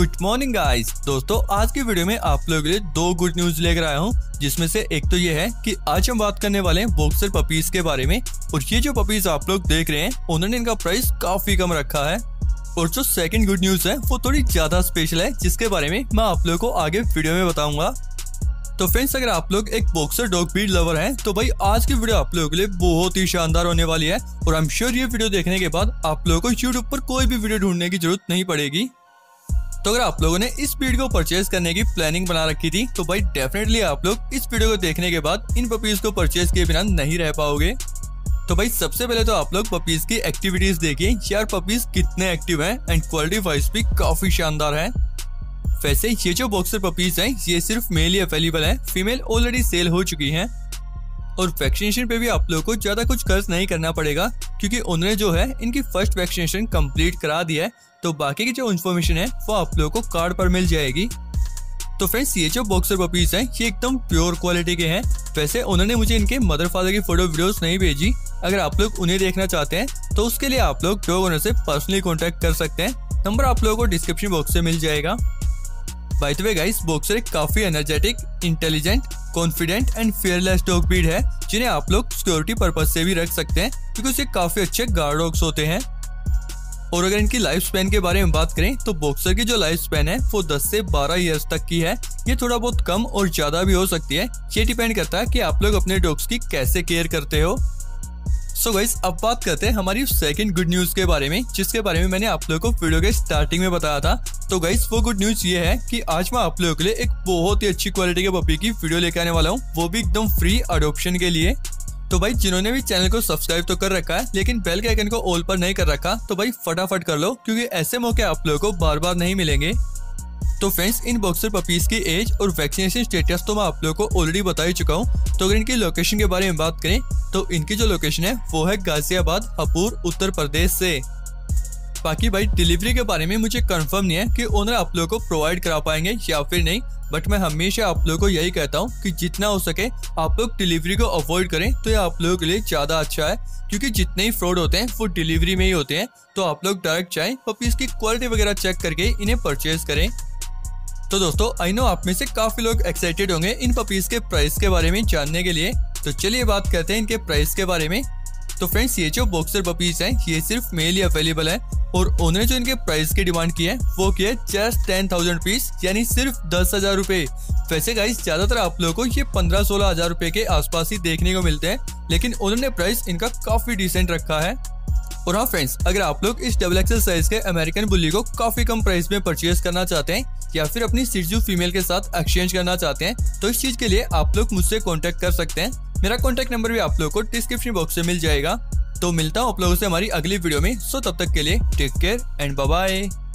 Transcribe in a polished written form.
Good morning guys. दोस्तों आज की वीडियो में आप लोगों के लिए दो गुड न्यूज लेकर आया हूँ, जिसमें से एक तो ये है कि आज हम बात करने वाले हैं बॉक्सर पपीज के बारे में। और ये जो पपीज आप लोग देख रहे हैं उन्होंने इनका प्राइस काफी कम रखा है। और जो सेकंड गुड न्यूज है वो थोड़ी ज्यादा स्पेशल है, जिसके बारे में मैं आप लोगों को आगे वीडियो में बताऊंगा। तो फ्रेंड्स, अगर आप लोग एक बॉक्सर डॉग ब्रीड लवर हैं तो भाई आज की वीडियो आप लोगों के लिए बहुत ही शानदार होने वाली है। और आई एम श्योर ये वीडियो देखने के बाद आप लोगों को यूट्यूब पर कोई भी वीडियो ढूंढने की जरूरत नहीं पड़ेगी। तो अगर आप लोगों ने इस ब्रीड को परचेज करने की प्लानिंग बना रखी थी तो भाई डेफिनेटली आप लोग इस वीडियो को देखने के बाद इन पपीज को परचेज किए बिना नहीं रह पाओगे। तो भाई सबसे पहले तो आप लोग पपीज की एक्टिविटीज देखिए, यार पपीज कितने एक्टिव हैं एंड क्वालिटी वाइज भी काफी शानदार है। वैसे ये जो बॉक्सर पपीज हैं ये सिर्फ मेल ही अवेलेबल है, फीमेल ऑलरेडी सेल हो चुकी हैं। और वैक्सीनेशन पे भी आप लोगों को ज्यादा कुछ खर्च नहीं करना पड़ेगा, क्योंकि उन्होंने जो है इनकी फर्स्ट वैक्सीनेशन कंप्लीट करा दिया है। तो बाकी की जो इन्फॉर्मेशन है वो आप लोगों को कार्ड पर मिल जाएगी। तो फ्रेंड्स, ये जो बॉक्सर पपीज हैं ये एकदम प्योर क्वालिटी के हैं। वैसे उन्होंने मुझे इनके मदर फादर की फोटो वीडियोस नहीं भेजी, अगर आप लोग उन्हें देखना चाहते हैं तो उसके लिए आप लोग डॉग ओनर से पर्सनली कॉन्टेक्ट कर सकते हैं। नंबर आप लोगों को डिस्क्रिप्शन बॉक्स से मिल जाएगा। By the way guys, boxer एक काफी energetic, intelligent, confident and fearless dog breed है, जिन्हें आप लोग सिक्योरिटी पर्पज से भी रख सकते हैं, क्योंकि ये काफी अच्छे गार्ड डॉग्स होते हैं। और अगर इनकी लाइफ स्पैन के बारे में बात करें तो बॉक्सर की जो लाइफ स्पैन है वो 10 से 12 इयर्स तक की है। ये थोड़ा बहुत कम और ज्यादा भी हो सकती है, ये डिपेंड करता है कि आप लोग अपने डॉग्स की कैसे केयर करते हो। सो गाइस, अब बात करते हैं हमारी सेकंड गुड न्यूज के बारे में, जिसके बारे में मैंने आप लोगों को वीडियो के स्टार्टिंग में बताया था। तो गाइस, वो गुड न्यूज ये है कि आज मैं आप लोगों के लिए एक बहुत ही अच्छी क्वालिटी के पपी की वीडियो लेके आने वाला हूँ, वो भी एकदम फ्री अडॉप्शन के लिए। तो भाई जिन्होंने भी चैनल को सब्सक्राइब तो कर रखा है लेकिन बेल के आइकन को ऑल पर नहीं कर रखा तो भाई फटाफट कर लो, क्योंकि ऐसे मौके आप लोगों को बार बार नहीं मिलेंगे। तो फ्रेंड्स, इन बॉक्सर पपीज की एज और वैक्सीनेशन स्टेटस तो मैं आप लोगों को ऑलरेडी बता ही चुका हूँ। तो अगर इनकी लोकेशन के बारे में बात करें तो इनकी जो लोकेशन है वो है गाजियाबाद, हपूर, उत्तर प्रदेश से। बाकी भाई डिलीवरी के बारे में मुझे कंफर्म नहीं है कि ओनर आप लोगों को प्रोवाइड करा पाएंगे या फिर नहीं, बट मैं हमेशा आप लोगों को यही कहता हूँ कि जितना हो सके आप लोग डिलीवरी को अवॉइड करें तो ये आप लोगों के लिए ज्यादा अच्छा है, क्योंकि जितने ही फ्रॉड होते हैं वो डिलीवरी में ही होते हैं। तो आप लोग डायरेक्ट चाहे पपीज की क्वालिटी वगैरह चेक करके इन्हें परचेज करें। तो दोस्तों, आई नो आप में से काफी लोग एक्साइटेड होंगे इन पपीज के प्राइस के बारे में जानने के लिए, तो चलिए बात करते हैं इनके प्राइस के बारे में। तो फ्रेंड्स, ये जो बॉक्सर पपीज हैं ये सिर्फ मेल ही अवेलेबल है, और उन्होंने जो इनके प्राइस की डिमांड की है वो की है जस्ट 10,000 रुपीज, यानी सिर्फ 10,000 रुपए। वैसे गाइस, ज्यादातर आप लोगों को ये 15-16 हजार रुपए के आसपास ही देखने को मिलते हैं, लेकिन उन्होंने प्राइस इनका काफी डिसेंट रखा है। और हाँ फ्रेंड्स, अगर आप लोग इस XXL साइज के अमेरिकन बुल्ली को काफी कम प्राइस में परचेज करना चाहते हैं या फिर अपनी शिजू फीमेल के साथ एक्सचेंज करना चाहते हैं तो इस चीज के लिए आप लोग मुझसे कांटेक्ट कर सकते हैं। मेरा कांटेक्ट नंबर भी आप लोगों को डिस्क्रिप्शन बॉक्स से मिल जाएगा। तो मिलता हूँ आप लोगों से हमारी अगली वीडियो में। सो तब तक के लिए take care and bye bye.